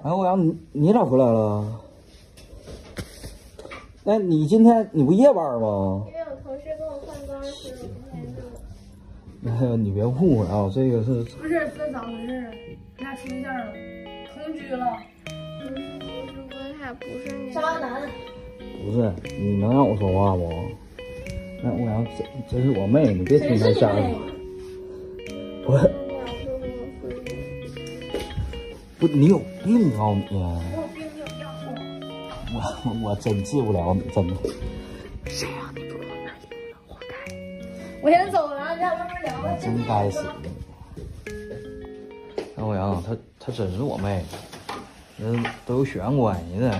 哎，欧阳，你咋回来了？哎，你今天你不夜班吗？ 因为我同事跟我换班，所以我今天就…… 哎呀，你别误会啊，这个是不是咋回事？你俩处对象了，同居了？ 不是，我俩不是那渣男。 不是？你能让我说话不？那欧阳，这是我妹，你别听她瞎说。我不，你有病啊你！ 我病有药。 我真治不了你，真的。 谁让你不给我买礼物呢？活该！ 我先走了，你俩慢慢聊吧。 真该死你！那欧阳，她真是我妹，人都有血缘关系的。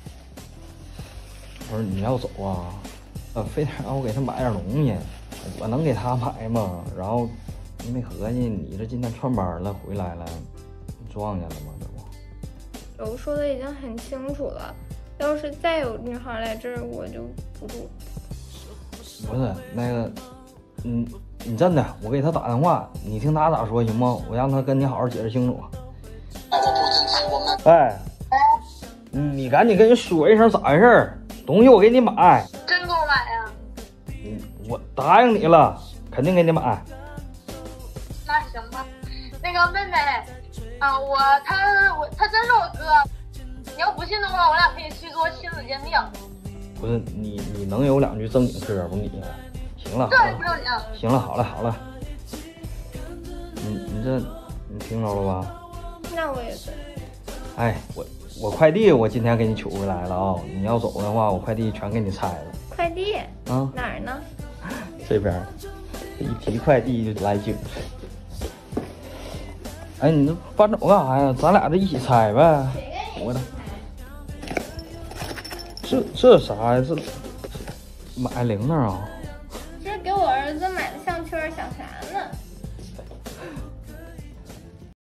我说你要走啊，非得让我给她买点东西，我能给她买吗？然后你没合计，你这今天串班了，回来了，你撞见了吗？这不？ 我说的已经很清楚了，要是再有女孩来这儿，我就不住。 不是那个，你真的，我给他打电话，你听他咋说行吗？我让他跟你好好解释清楚。哎，你赶紧跟人说一声咋回事？东西我给你买。 真给我买呀？ 我答应你了，肯定给你买。 那行吧。那个妹妹啊，他真是我哥。你要不信的话，我俩可以去做亲子鉴定。 不是你能有两句正经嗑不你？行了， 这还不正经？ 行了，好了。你听着了吧？ 那我也是。 哎，我快递我今天给你取回来了啊！你要走的话，我快递全给你拆了。 快递啊？ 哪儿呢？ 这边。一提快递就来劲。哎，你这搬走干啥呀？咱俩这一起拆呗。我的。这啥呀？这买铃铛啊？ 这是给我儿子买的项圈，想啥呢？